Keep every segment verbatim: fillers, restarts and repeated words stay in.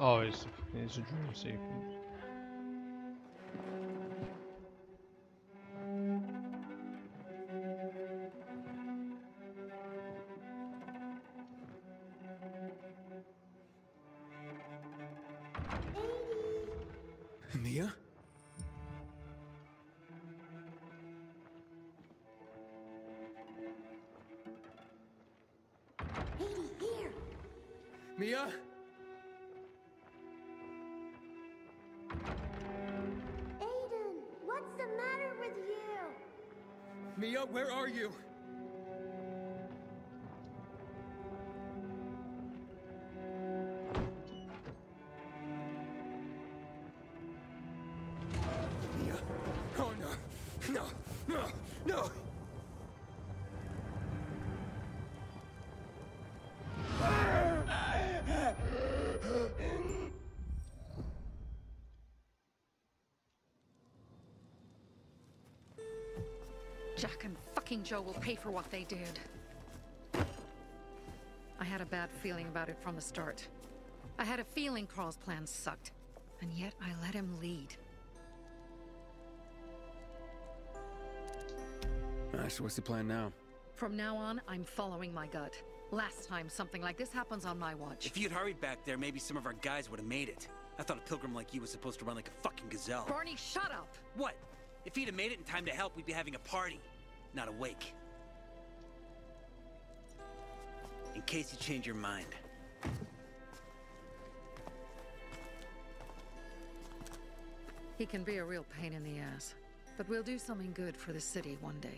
Oh, it's it's a dream sequence. Mia? Edie, here! Mia? Aiden, what's the matter with you? Mia, where are you? Mia. Oh no. No. No. No. Jack and fucking Joe will pay for what they did. I had a bad feeling about it from the start. I had a feeling Carl's plan sucked, and yet I let him lead. Alright, so what's the plan now? From now on, I'm following my gut. Last time something like this happens on my watch. If you'd hurried back there, maybe some of our guys would have made it. I thought a pilgrim like you was supposed to run like a fucking gazelle. Barney, shut up! What? If he'd have made it in time to help, we'd be having a party, not a wake. In case you change your mind. He can be a real pain in the ass, but we'll do something good for the city one day.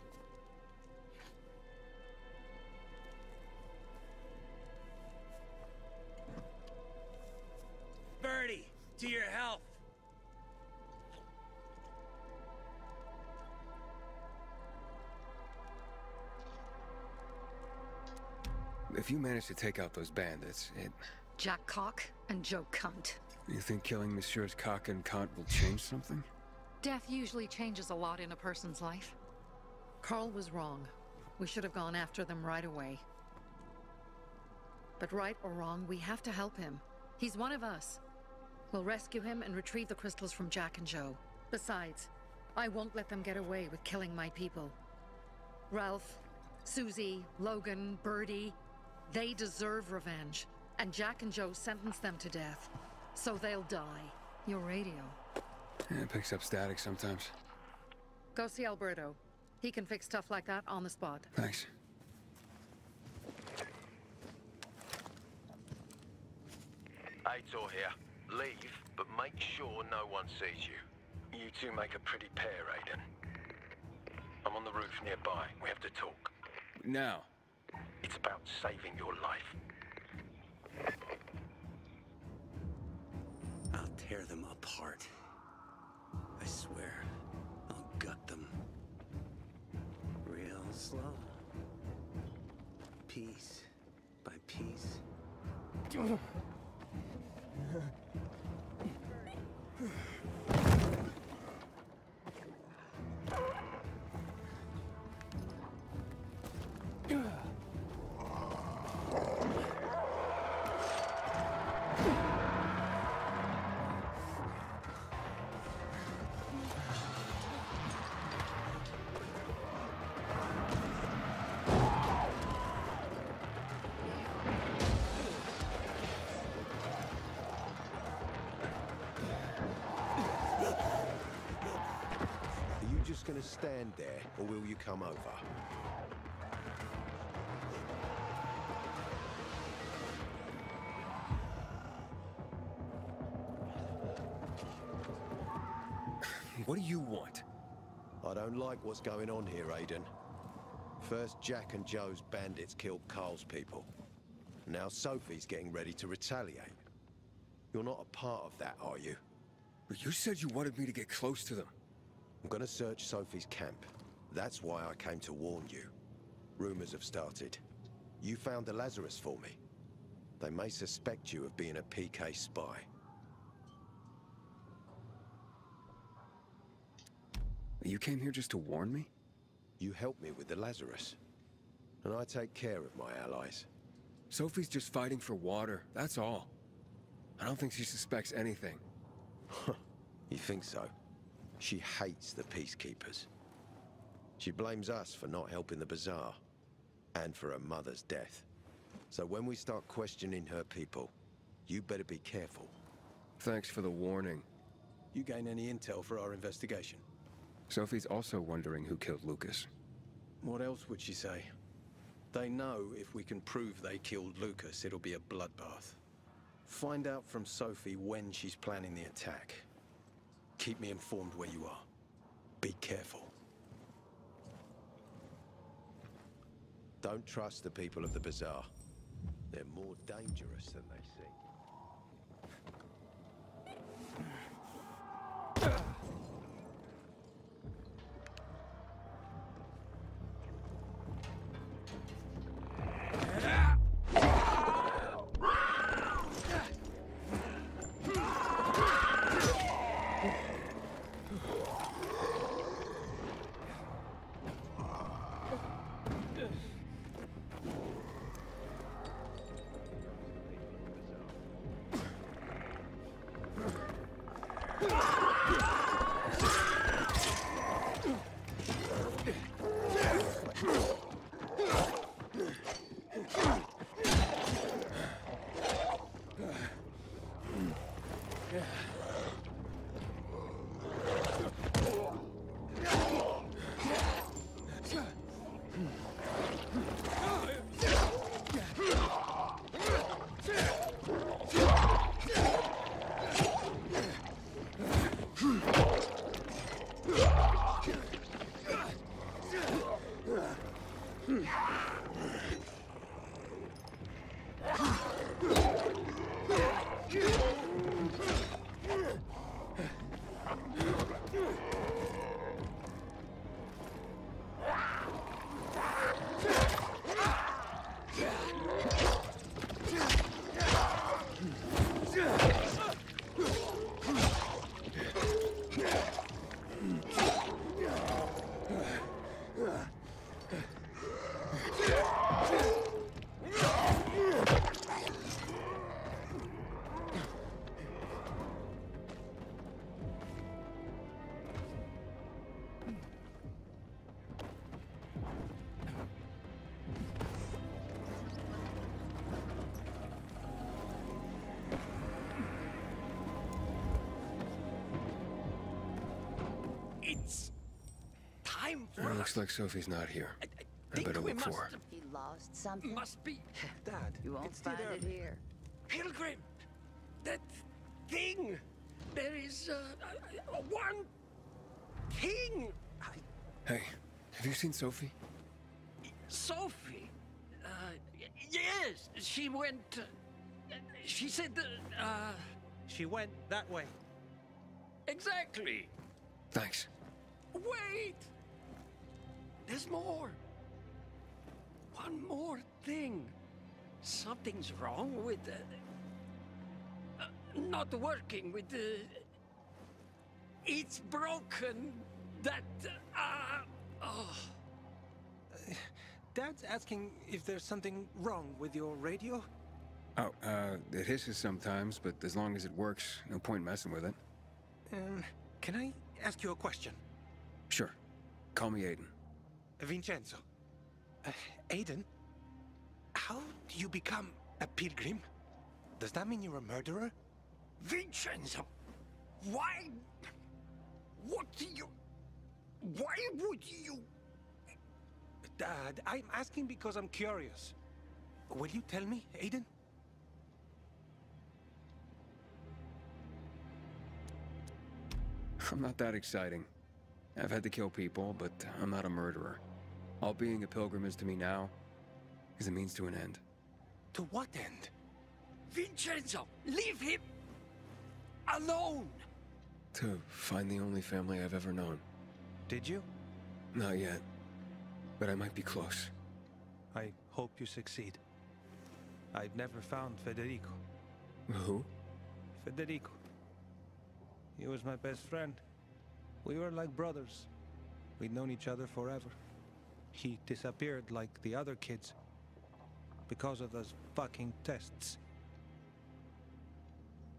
Birdie, to your health! If you manage to take out those bandits, it... Jack Cock and Joe Cunt. You think killing Messieurs Cock and Cunt will change something? Death usually changes a lot in a person's life. Carl was wrong. We should have gone after them right away. But right or wrong, we have to help him. He's one of us. We'll rescue him and retrieve the crystals from Jack and Joe. Besides, I won't let them get away with killing my people. Ralph, Susie, Logan, Birdie, they deserve revenge. And Jack and Joe sentenced them to death. So they'll die. Your radio. Yeah, it picks up static sometimes. Go see Alberto. He can fix stuff like that on the spot. Thanks. Aitor here. Leave, but make sure no one sees you. You two make a pretty pair, Aiden. I'm on the roof nearby. We have to talk. Now. It's about saving your life. I'll tear them apart. I swear, I'll gut them. Real slow. Piece by piece. Gonna stand there, or will you come over? What do you want? I don't like what's going on here, Aiden. First, Jack and Joe's bandits killed Carl's people. Now Sophie's getting ready to retaliate. You're not a part of that, are you? But you said you wanted me to get close to them. I'm gonna search Sophie's camp. That's why I came to warn you. Rumors have started. You found the Lazarus for me. They may suspect you of being a P K spy. You came here just to warn me? You helped me with the Lazarus. And I take care of my allies. Sophie's just fighting for water, that's all. I don't think she suspects anything. You think so? She hates the Peacekeepers. She blames us for not helping the Bazaar, and for her mother's death. So when we start questioning her people, you better be careful. Thanks for the warning. You gain any intel for our investigation? Sophie's also wondering who killed Lucas. What else would she say? They know if we can prove they killed Lucas, it'll be a bloodbath. Find out from Sophie when she's planning the attack. Keep me informed where you are. Be careful. Don't trust the people of the Bazaar. They're more dangerous than they seem. It's time for It us. looks like Sophie's not here. I, I I think better we look for must, her. You lost something? must be Dad, You won't it's still find it early. here. Pilgrim. That thing. There is uh, uh, one thing. I, Hey, have you seen Sophie? Sophie. Uh, y- yes, she went. Uh, she said that. Uh, She went that way. exactly. Thanks. Wait! There's more. One more thing. Something's wrong with the... Uh, not working with the... It's broken. That... Uh, oh. Dad's asking if there's something wrong with your radio? Oh, uh, it hisses sometimes, but as long as it works, no point messing with it. Um, can I ask you a question? Sure. Call me Aiden. Vincenzo. Uh, Aiden? How do you become a pilgrim? Does that mean you're a murderer? Vincenzo! Why... What do you... Why would you... Dad, I'm asking because I'm curious. Will you tell me, Aiden? I'm not that exciting. I've had to kill people, but I'm not a murderer. All being a pilgrim is to me now is a means to an end. To what end? Vincenzo! Leave him... alone! To find the only family I've ever known. Did you? Not yet, but I might be close. I hope you succeed. I've never found Federico. Who? Federico. He was my best friend. We were like brothers. We'd known each other forever. He disappeared like the other kids. Because of those fucking tests.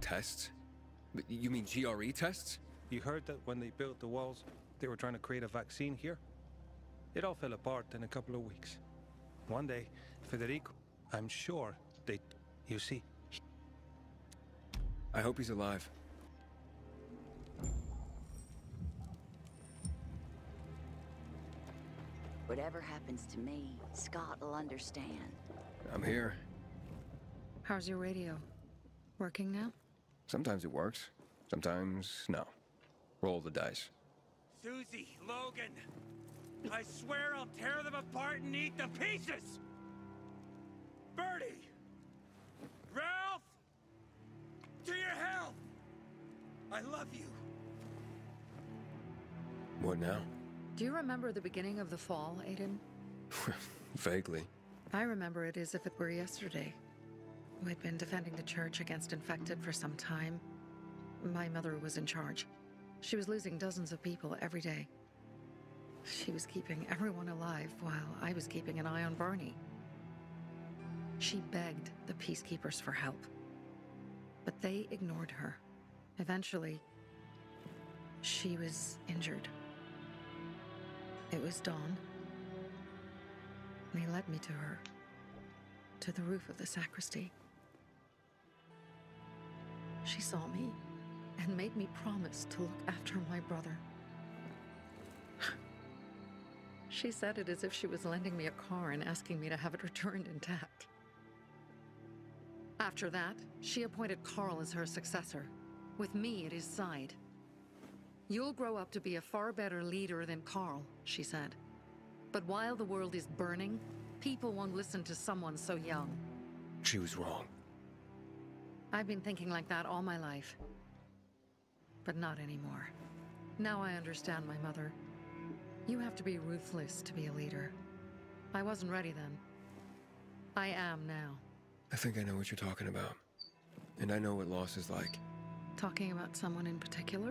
tests? You mean G R E tests? You heard that when they built the walls, they were trying to create a vaccine here? It all fell apart in a couple of weeks. One day, Federico, I'm sure they... You see... I hope he's alive. Whatever happens to me, Scott will understand. I'm here. How's your radio? Working now? Sometimes it works. Sometimes, no. Roll the dice. Susie, Logan, I swear I'll tear them apart and eat the pieces! Bertie! Ralph! To your health! I love you. What now? Do you remember the beginning of the fall, Aiden? Vaguely. I remember it as if it were yesterday. We'd been defending the church against infected for some time. My mother was in charge. She was losing dozens of people every day. She was keeping everyone alive while I was keeping an eye on Barney. She begged the peacekeepers for help, but they ignored her. Eventually, she was injured. It was dawn. They led me to her, to the roof of the sacristy. She saw me and made me promise to look after my brother. She said it as if she was lending me a car and asking me to have it returned intact. After that, she appointed Carl as her successor, with me at his side. You'll grow up to be a far better leader than Carl, she said. But while the world is burning, people won't listen to someone so young. She was wrong. I've been thinking like that all my life. But not anymore. Now I understand my mother. You have to be ruthless to be a leader. I wasn't ready then. I am now. I think I know what you're talking about. And I know what loss is like. Talking about someone in particular?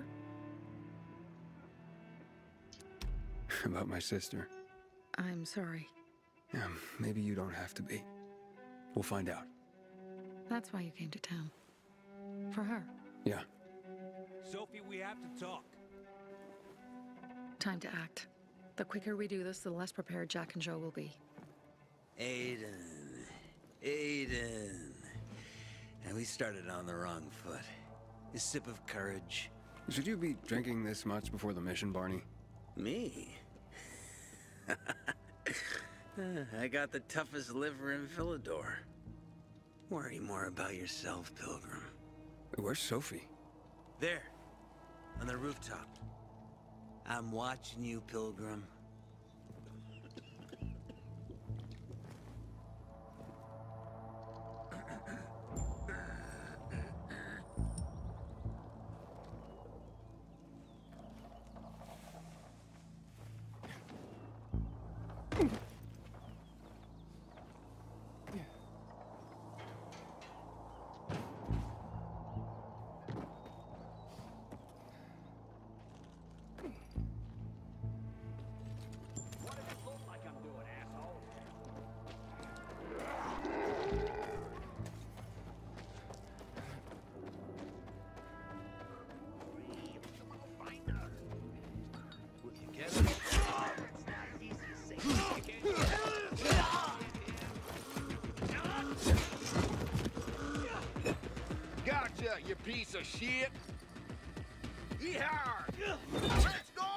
About my sister. I'm sorry. Yeah, maybe you don't have to be. We'll find out. That's why you came to town. For her. Yeah. Sophie, we have to talk. Time to act. The quicker we do this, the less prepared Jack and Joe will be. Aiden. Aiden. And we started on the wrong foot. A sip of courage. Should you be drinking this much before the mission, Barney? Me? I got the toughest liver in Villador. Worry more about yourself, Pilgrim. Where's Sophie? There. On the rooftop. I'm watching you, Pilgrim. Gotcha, you piece of shit! Yeehaw! Let's go!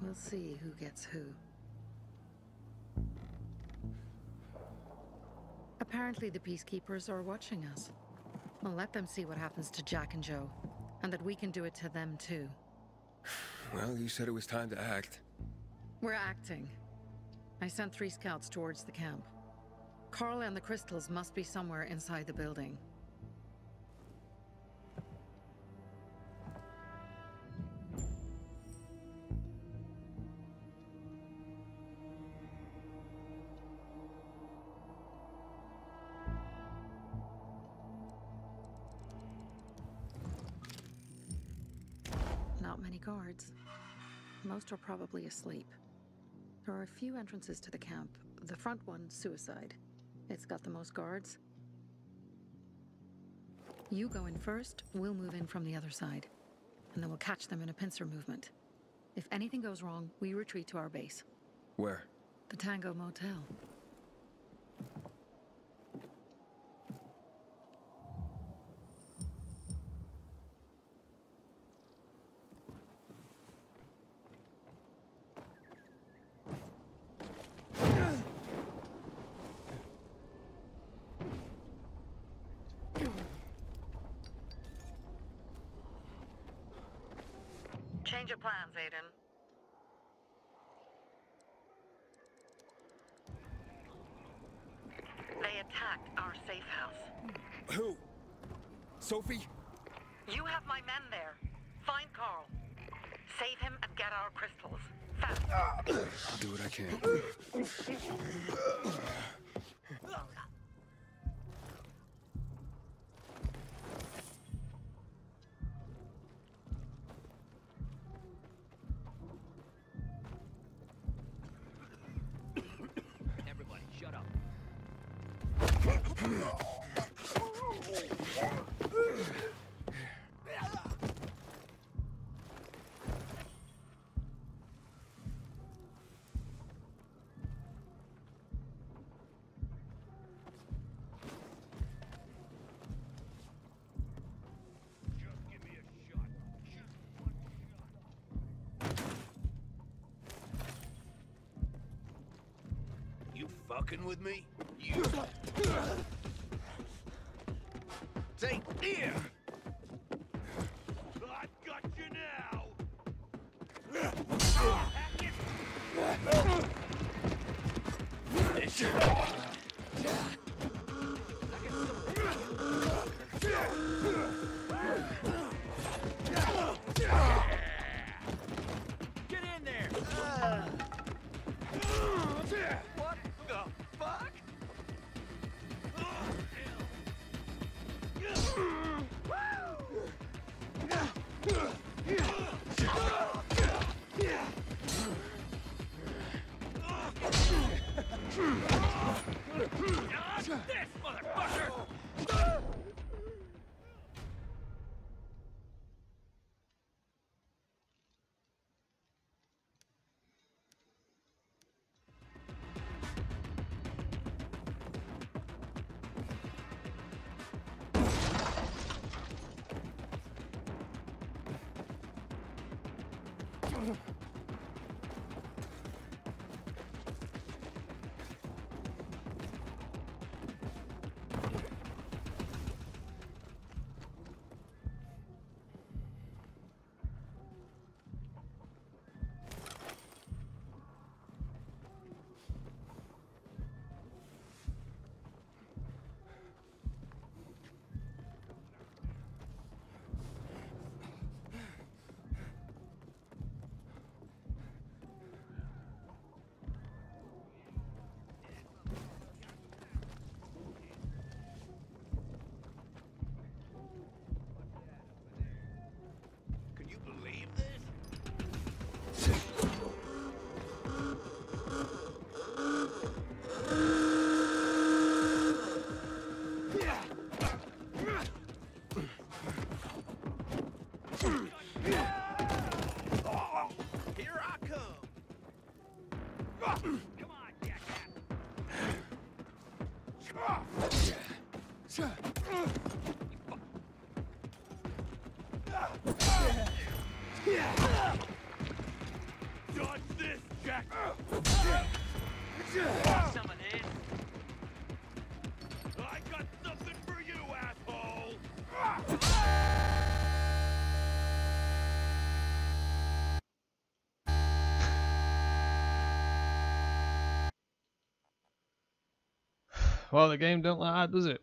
We'll see who gets who. Apparently the Peacekeepers are watching us. We'll let them see what happens to Jack and Joe, and that we can do it to them too. Well, you said it was time to act. We're acting. I sent three scouts towards the camp. Carl and the crystals must be somewhere inside the building. Not many guards. Most are probably asleep. There are a few entrances to the camp. The front one, suicide. It's got the most guards. You go in first, we'll move in from the other side. And then we'll catch them in a pincer movement. If anything goes wrong, we retreat to our base. Where? The Tango Motel. Change of plans, Aiden. They attacked our safe house. Who? Sophie? You have my men there. Find Carl. Save him and get our crystals. Fast. I'll do what I can. Everybody, shut up. Fucking with me? You. Take here! I've got you now! Get in there! What the fuck? This motherfucker! Jack! Some of this. I got something for you, asshole! Well, the game don't like that, does it?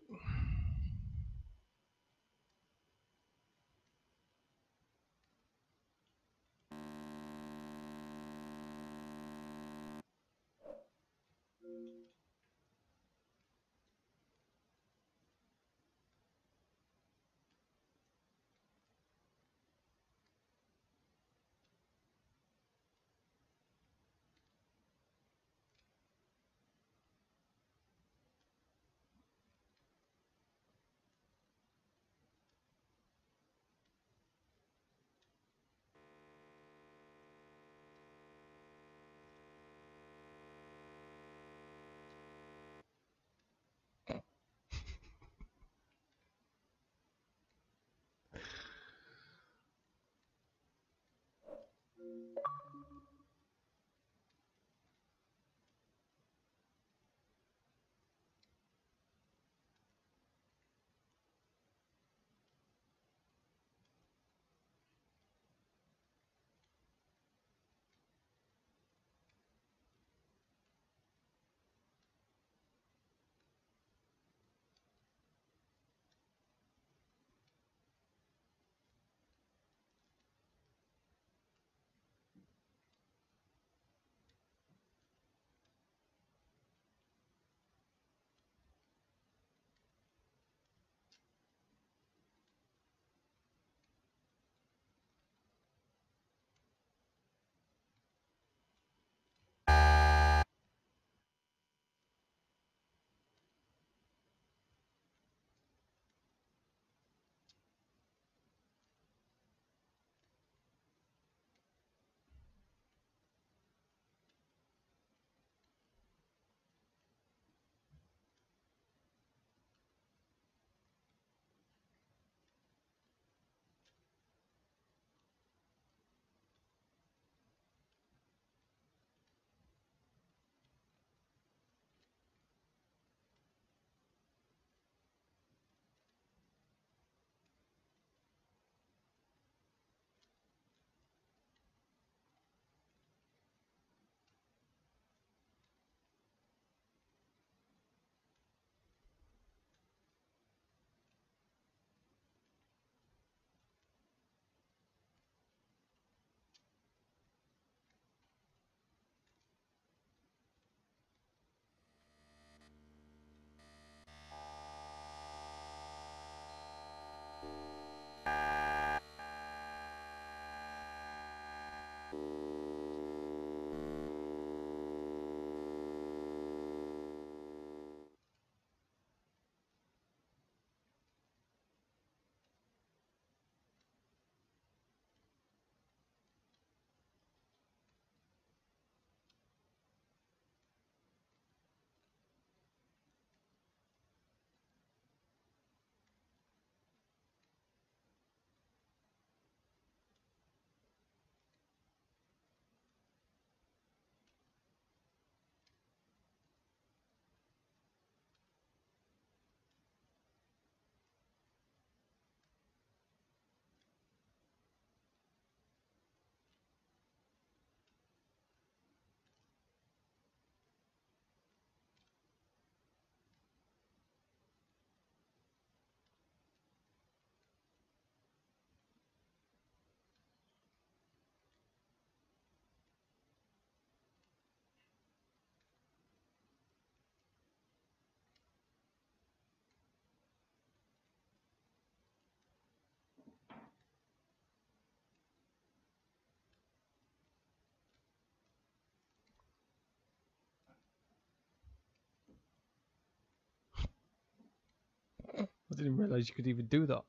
I didn't realize you could even do that.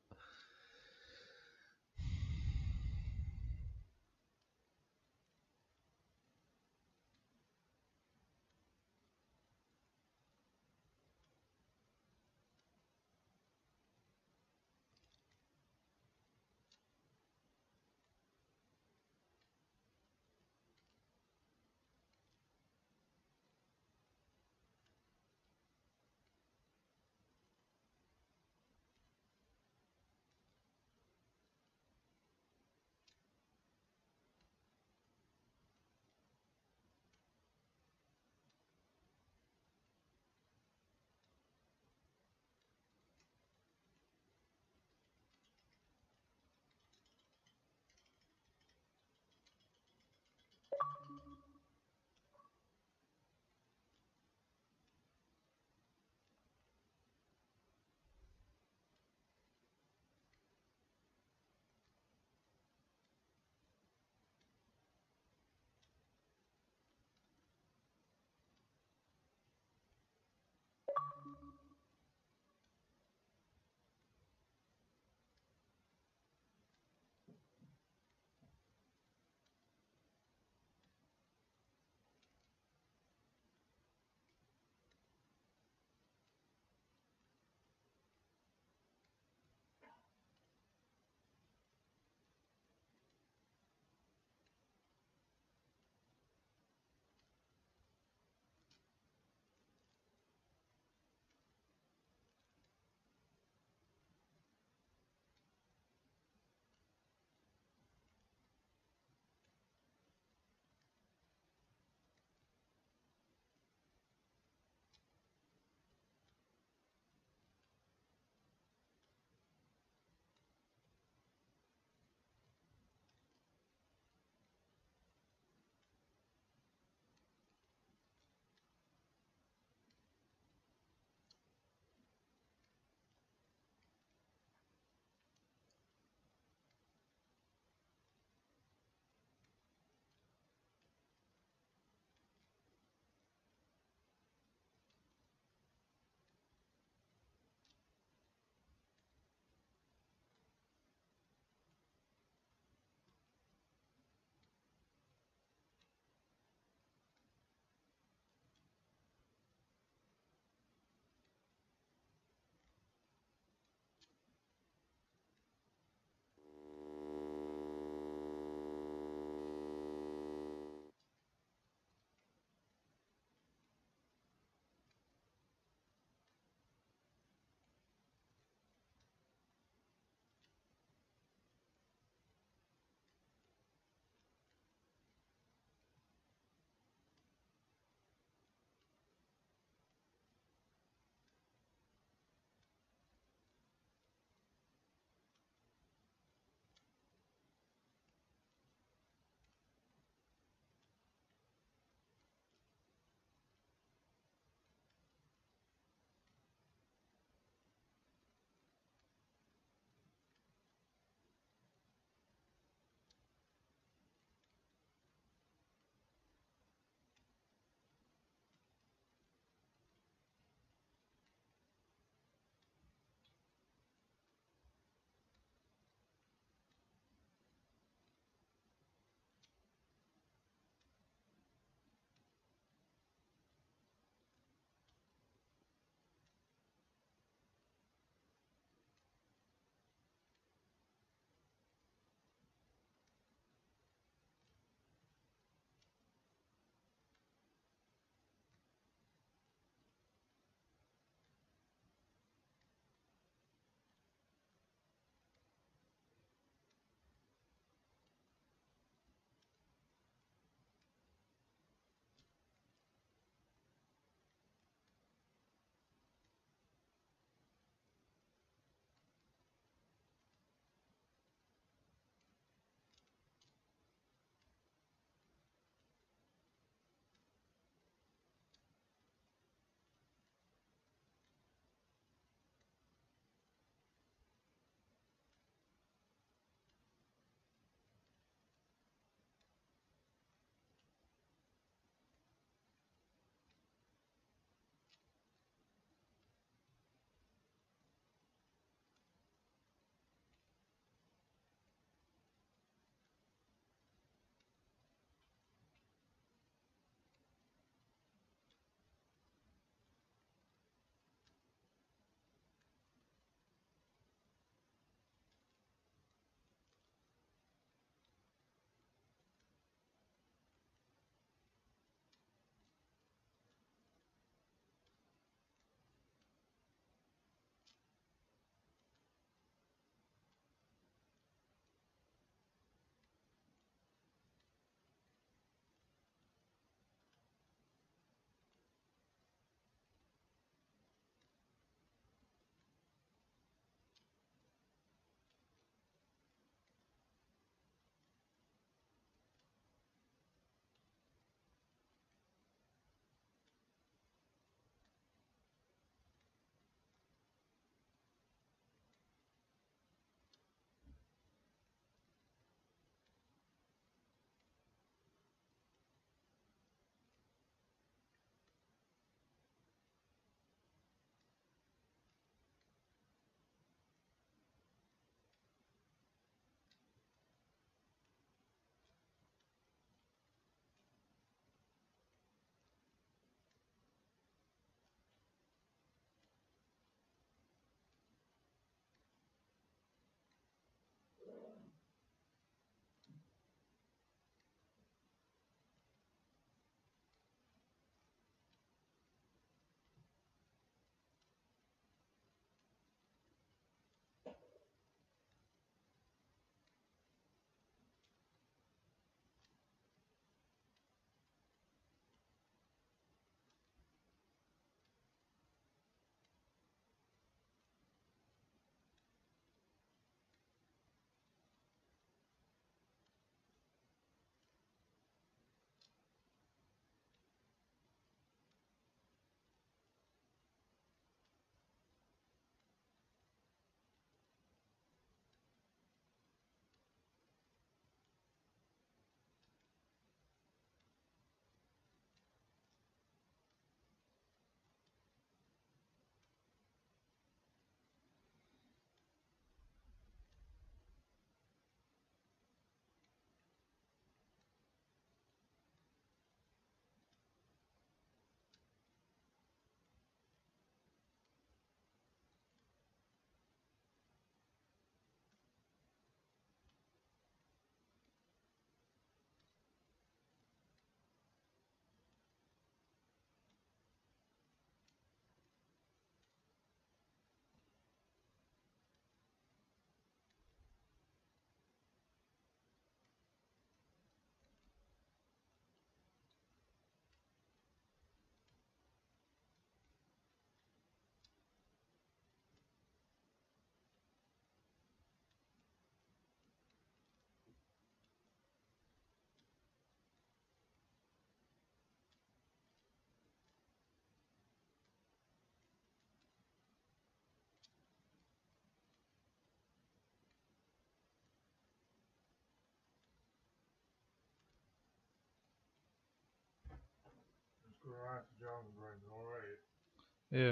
Master Jones running alright. Yeah.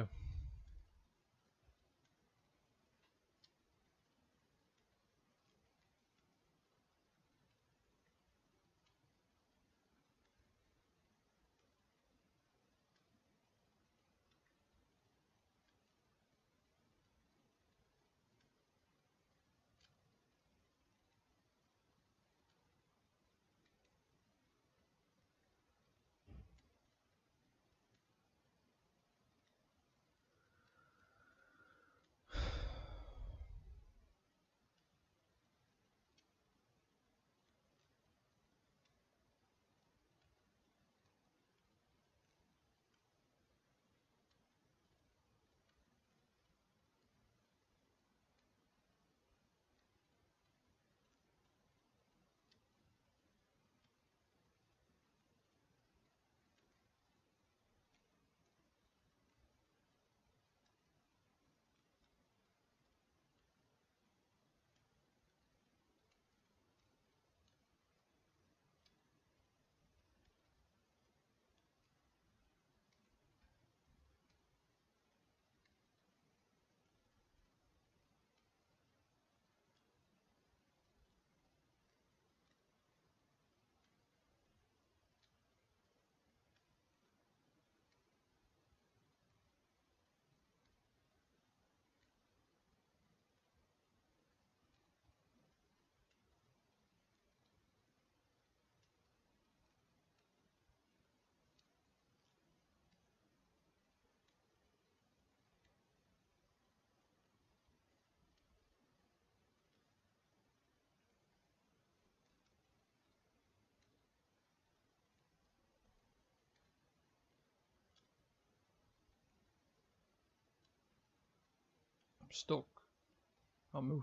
I'm stuck. I'll move.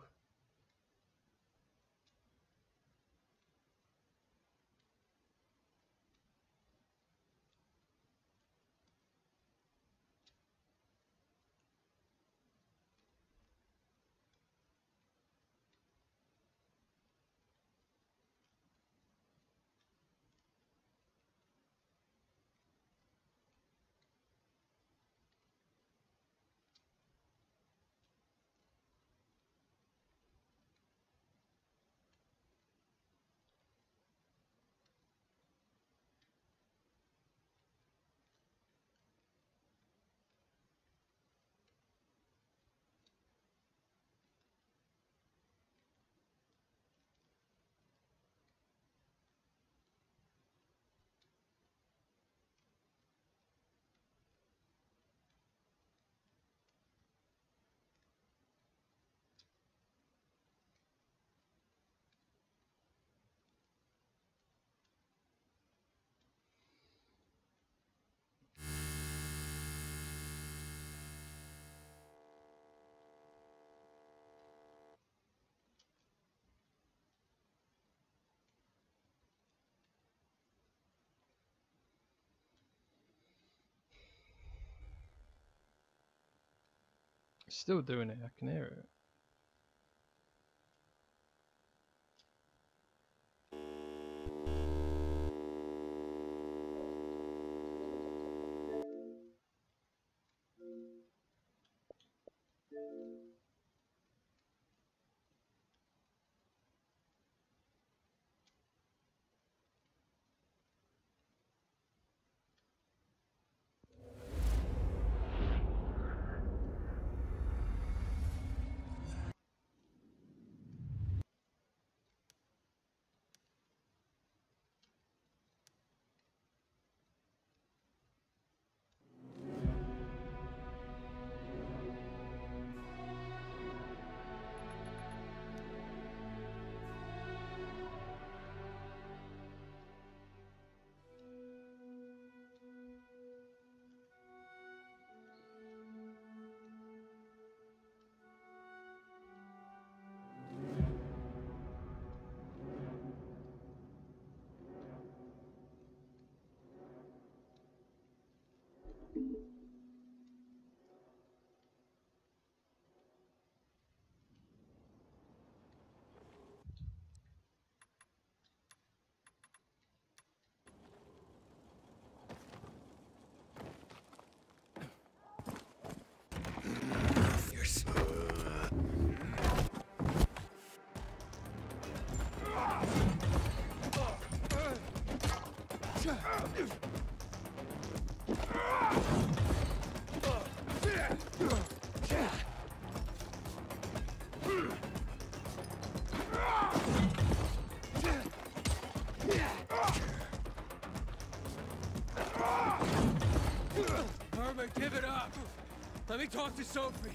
Still doing it, I can hear it. Herman, give it up! Let me talk to Sophie!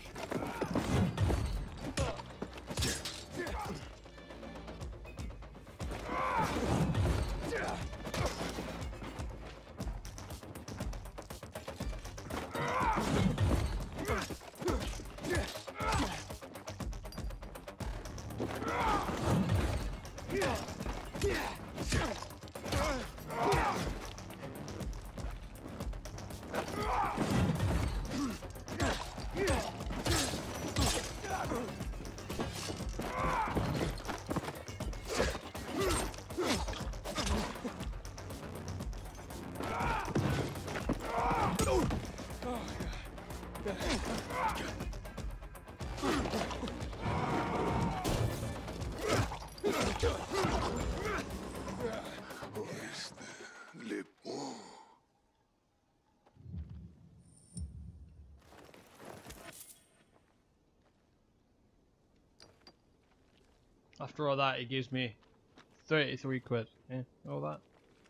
After all that, he gives me thirty-three quid. Yeah, all that.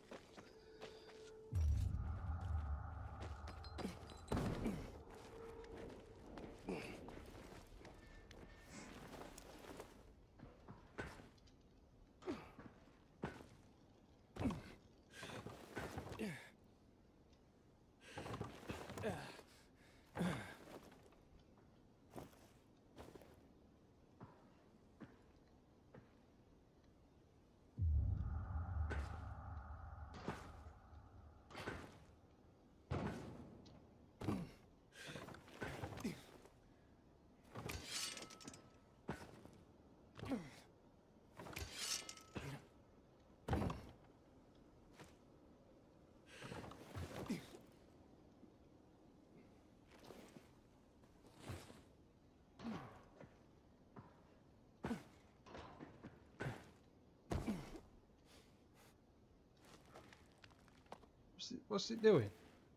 What's it, what's it doing?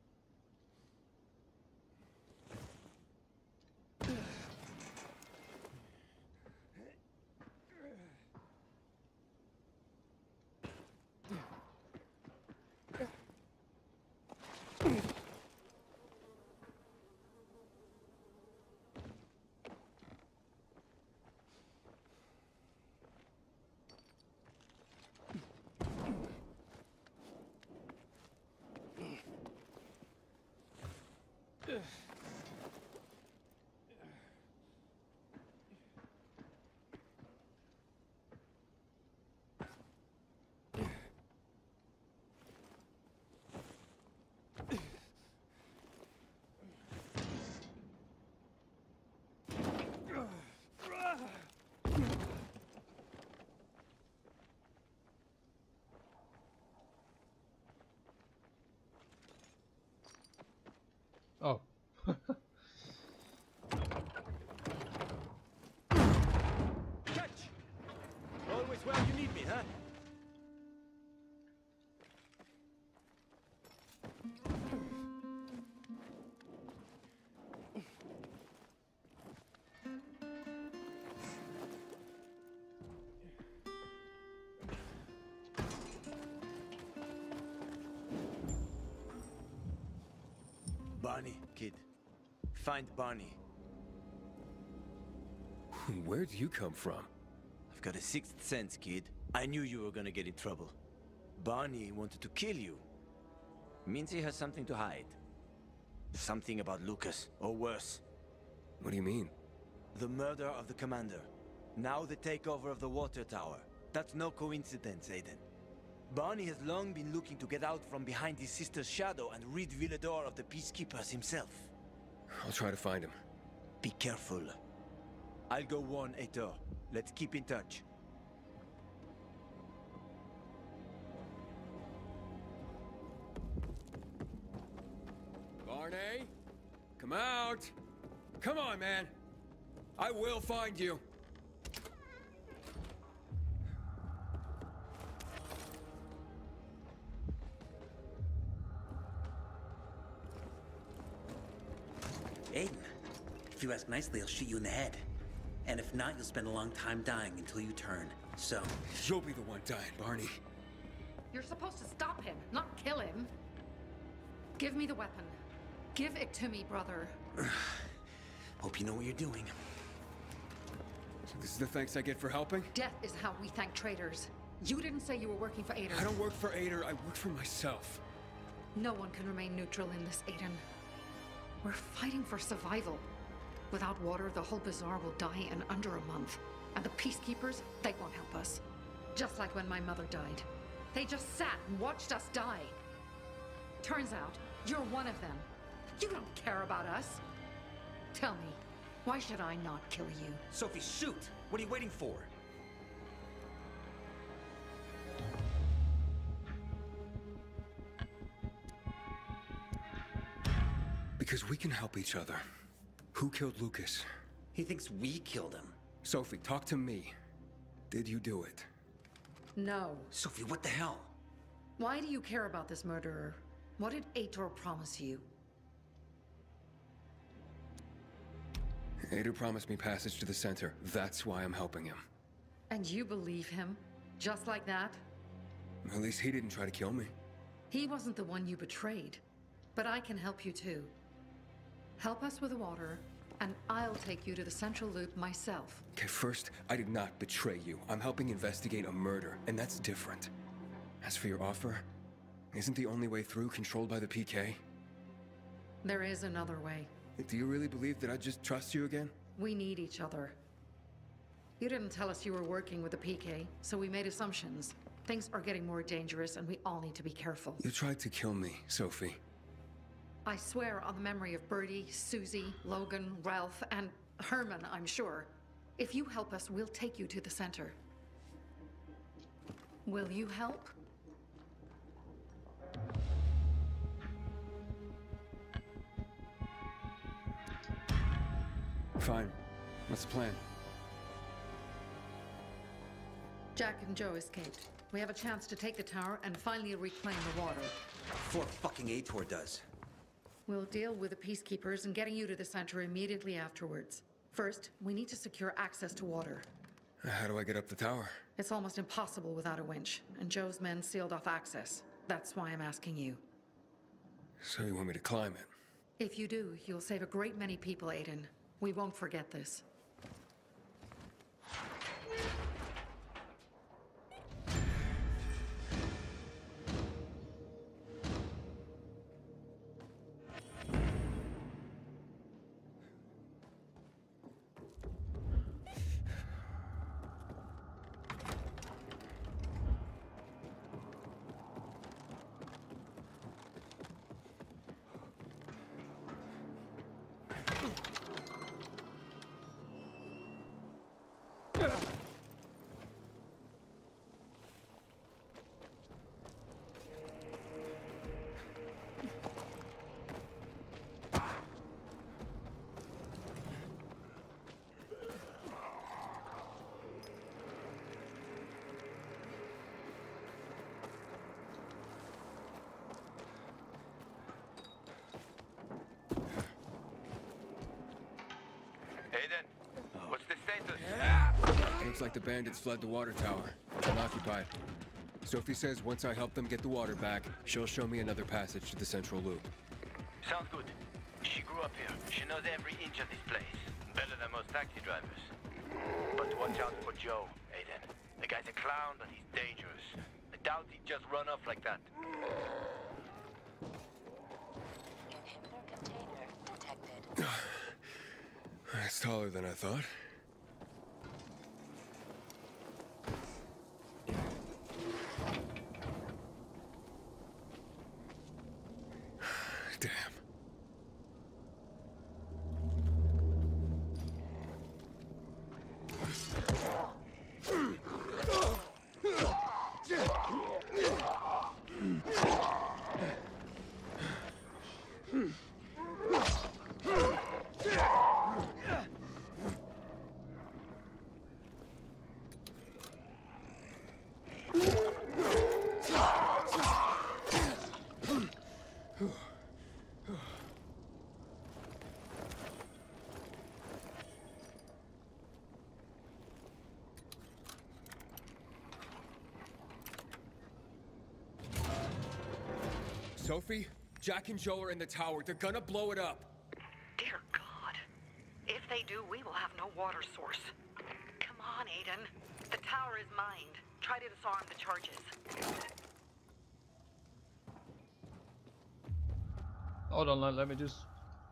Oh. Catch! Always where you need me, huh? Barney, kid. Find Barney. Where'd you come from? I've got a sixth sense, kid. I knew you were gonna get in trouble. Barney wanted to kill you. Means he has something to hide. Something about Lucas, or worse. What do you mean? The murder of the commander. Now the takeover of the water tower. That's no coincidence, Aiden. Barney has long been looking to get out from behind his sister's shadow and rid Villedor of the Peacekeepers himself. I'll try to find him. Be careful. I'll go warn Aitor. Let's keep in touch. Barney? Come out! Come on, man! I will find you! Aiden, if you ask nicely, I'll shoot you in the head. And if not, you'll spend a long time dying until you turn. So... You'll be the one dying, Barney. You're supposed to stop him, not kill him. Give me the weapon. Give it to me, brother. Hope you know what you're doing. So this is the thanks I get for helping? Death is how we thank traitors. You didn't say you were working for Ader. I don't work for Ader, I work for myself. No one can remain neutral in this, Aiden. We're fighting for survival. Without water, the whole bazaar will die in under a month. And the peacekeepers, they won't help us. Just like when my mother died. They just sat and watched us die. Turns out, you're one of them. You don't care about us. Tell me, why should I not kill you? Sophie, shoot! What are you waiting for? Because we can help each other. Who killed Lucas? He thinks we killed him. Sophie, talk to me. Did you do it? No. Sophie, what the hell? Why do you care about this murderer? What did Ator promise you? Ader promised me passage to the center. That's why I'm helping him. And you believe him? Just like that? At least he didn't try to kill me. He wasn't the one you betrayed. But I can help you too. Help us with the water, and I'll take you to the Central Loop myself. Okay, first, I did not betray you. I'm helping investigate a murder, and that's different. As for your offer, isn't the only way through controlled by the P K? There is another way. Do you really believe that I just trust you again? We need each other. You didn't tell us you were working with the P K, so we made assumptions. Things are getting more dangerous, and we all need to be careful. You tried to kill me, Sophie. I swear on the memory of Birdie, Susie, Logan, Ralph, and Herman, I'm sure. If you help us, we'll take you to the center. Will you help? Fine. What's the plan? Jack and Joe escaped. We have a chance to take the tower and finally reclaim the water. Before fucking Ator does. We'll deal with the peacekeepers and getting you to the center immediately afterwards. First, we need to secure access to water. How do I get up the tower? It's almost impossible without a winch, and Joe's men sealed off access. That's why I'm asking you. So you want me to climb it? If you do, you'll save a great many people, Aiden. We won't forget this. Looks like the bandits fled the water tower. Unoccupied. Sophie says once I help them get the water back, she'll show me another passage to the Central Loop. Sounds good. She grew up here. She knows every inch of this place. Better than most taxi drivers. But watch out for Joe, Aiden. The guy's a clown, but he's dangerous. I doubt he'd just run off like that. Inhibitor container detected. It's taller than I thought. Damn. Sophie, Jack and Joe are in the tower. They're gonna blow it up. Dear God. If they do, we will have no water source. Come on, Aiden. The tower is mined. Try to disarm the charges. Hold on, let, let me just...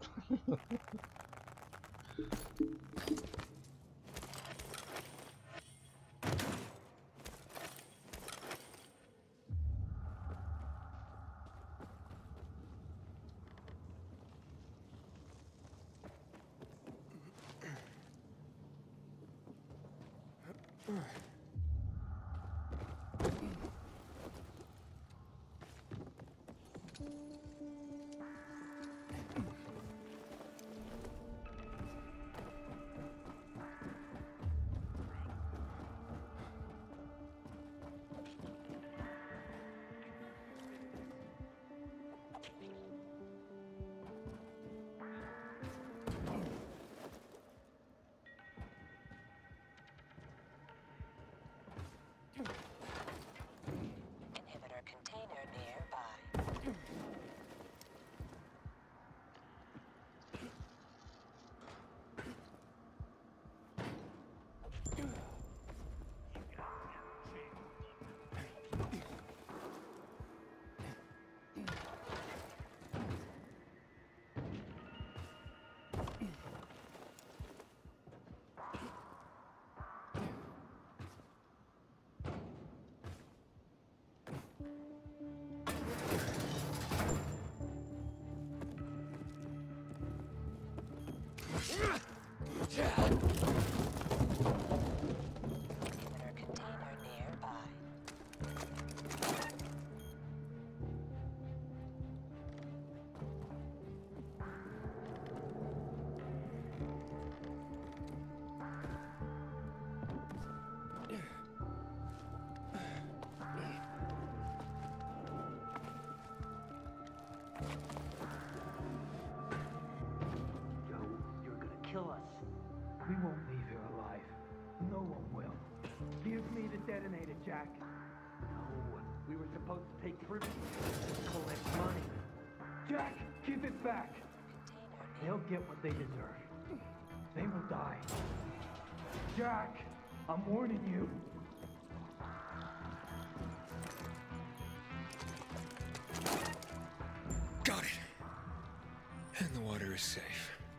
Inhibitor container nearby. Kill us. We won't leave here alive. No one will. Give me the detonator, Jack. No, we were supposed to take privilege, collect money. Jack, give it back. They'll get what they deserve. They will die. Jack, I'm warning you. Got it. And the water is safe.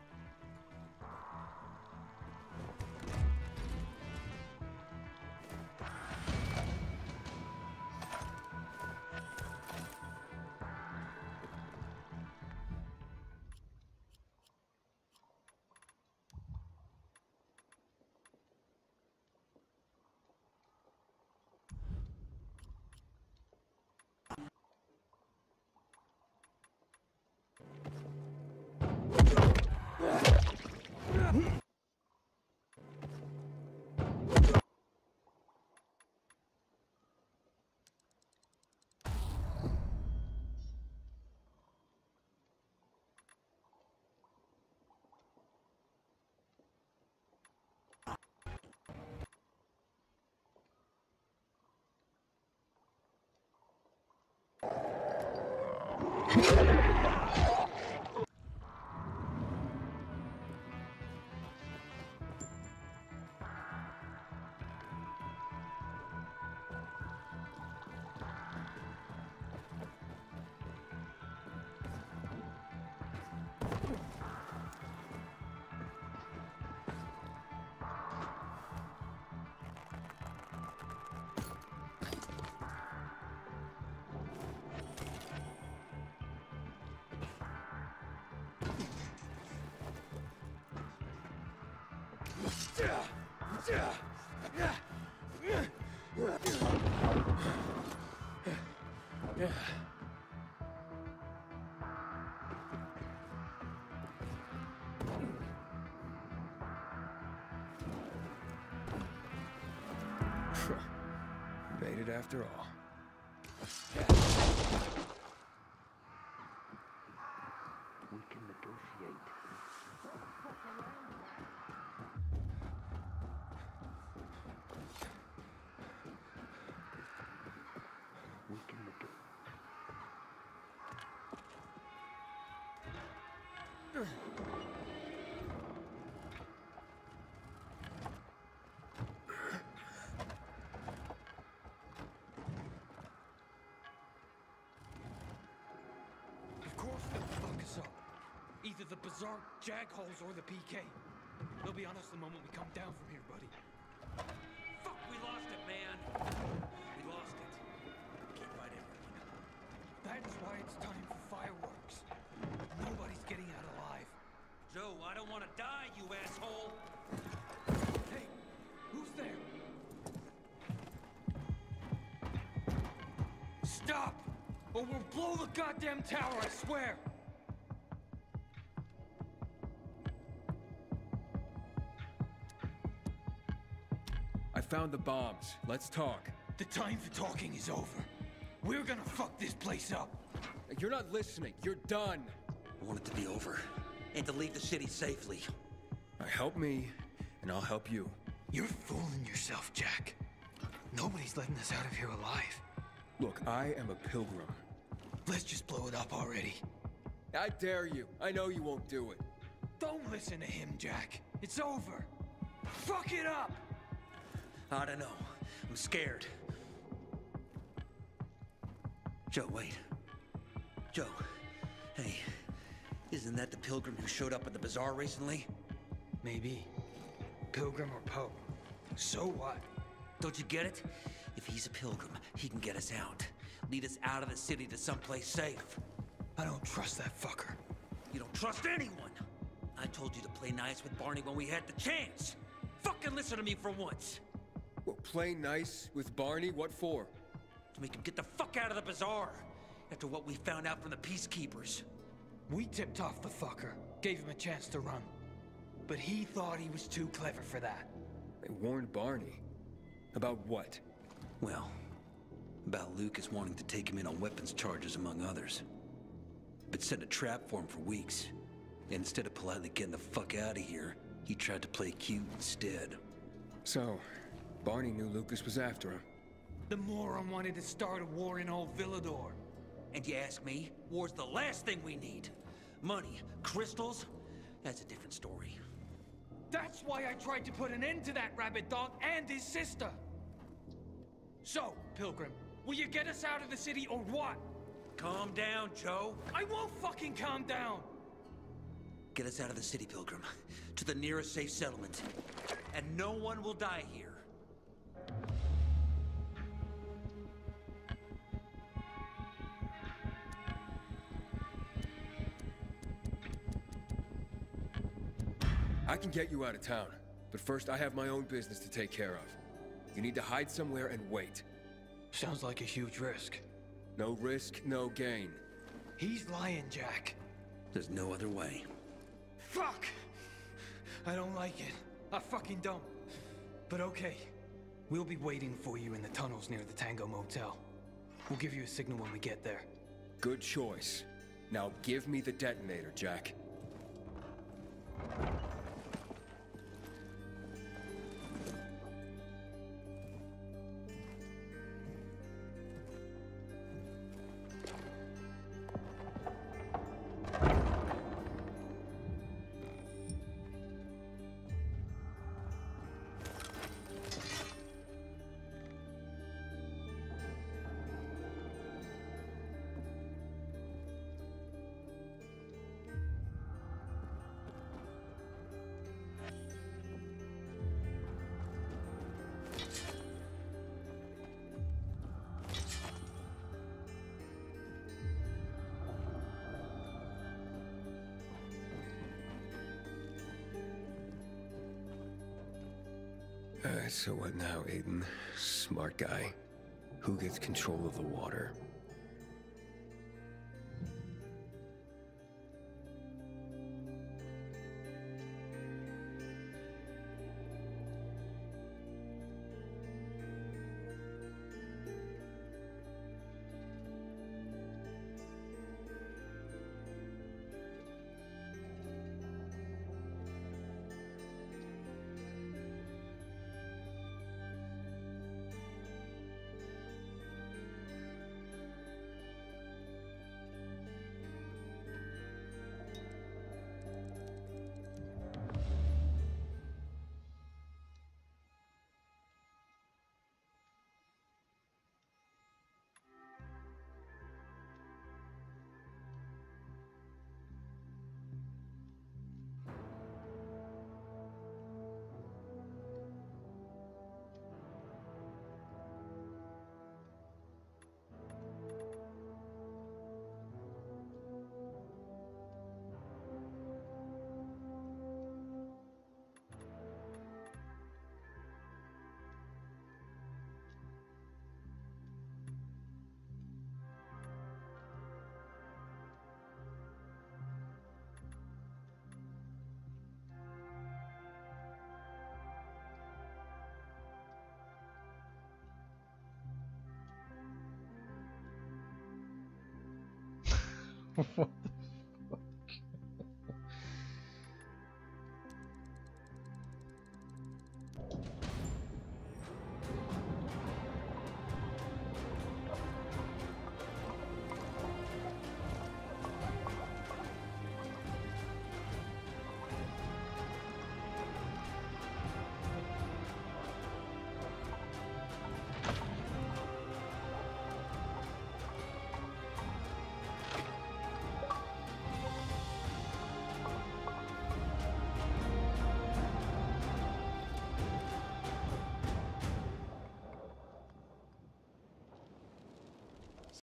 Made it after all. We can negotiate. We can negotiate. Of course they'll fuck us up. Either the Berserk Jagholes or the P K. They'll be on us the moment we come down from here, buddy. Fuck, we lost it, man. We lost it. Can't fight everyone. That's why it's time for fireworks. Nobody's getting out alive. Joe, I don't want to die, you asshole. Hey, who's there? Stop! Or we'll blow the goddamn tower, I swear! I found the bombs. Let's talk. The time for talking is over. We're gonna fuck this place up. You're not listening. You're done. I want it to be over. And to leave the city safely. Help me, and I'll help you. You're fooling yourself, Jack. Nobody's letting us out of here alive. Look, I am a pilgrim. Let's just blow it up already. I dare you. I know you won't do it. Don't listen to him, Jack. It's over. Fuck it up! I don't know. I'm scared. Joe, wait. Joe. Hey, isn't that the pilgrim who showed up at the bazaar recently? Maybe. Pilgrim or Pope. So what? Don't you get it? If he's a pilgrim, he can get us out. Lead us out of the city to someplace safe. I don't trust that fucker. You don't trust anyone! I told you to play nice with Barney when we had the chance! Fucking listen to me for once! Well, play nice with Barney? What for? To make him get the fuck out of the bazaar! After what we found out from the Peacekeepers. We tipped off the fucker, gave him a chance to run. But he thought he was too clever for that. They warned Barney. About what? Well, about Lucas wanting to take him in on weapons charges, among others. But set a trap for him for weeks. And instead of politely getting the fuck out of here, he tried to play cute instead. So, Barney knew Lucas was after him. The moron wanted to start a war in old Villador. And you ask me, war's the last thing we need. Money, crystals, that's a different story. That's why I tried to put an end to that rabbit dog and his sister. So, Pilgrim, will you get us out of the city or what? Calm down, Joe. I won't fucking calm down! Get us out of the city, Pilgrim. To the nearest safe settlement. And no one will die here. I can get you out of town, but first I have my own business to take care of. You need to hide somewhere and wait. Sounds like a huge risk. No risk, no gain. He's lying, Jack. There's no other way. Fuck! I don't like it. I fucking don't. But okay. We'll be waiting for you in the tunnels near the Tango Motel. We'll give you a signal when we get there. Good choice. Now give me the detonator, Jack. Uh, so what now, Aiden? Smart guy. Who gets control of the water? What the